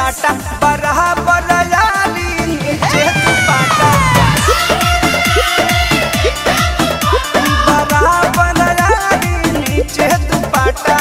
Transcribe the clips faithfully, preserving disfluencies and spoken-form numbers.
साटा बराबर यारी नीचे दुपाटा बराबर यारी नीचे दुपाटा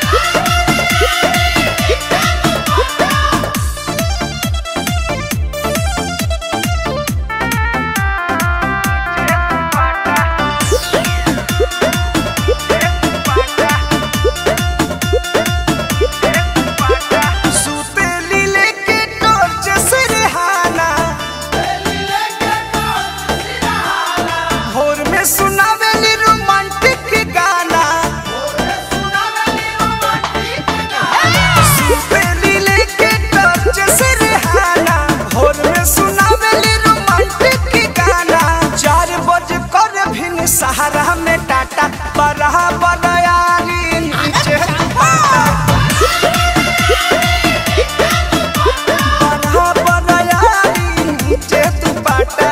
सहारा में टाटा बराबर यारी नीचे दुपाटा बराबर यारी नीचे दुपाटा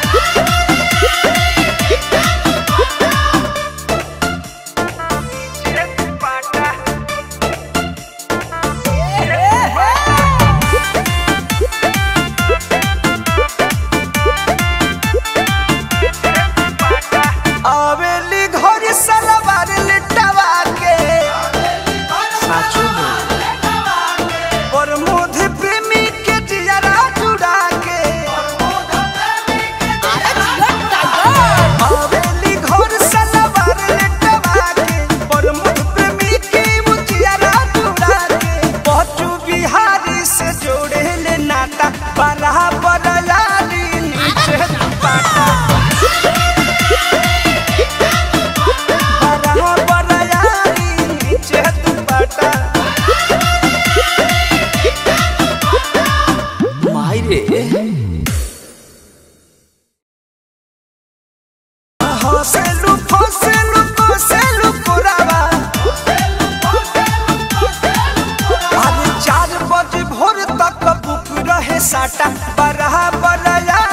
बराबर यारी नीचे दुपाटा बराबर यारी नीचे दुपाटा मायरे हंसेलू फंसेलू फंसेलू पुरावा आज चार बजे भोर तक बुक रहे साटा बराबर।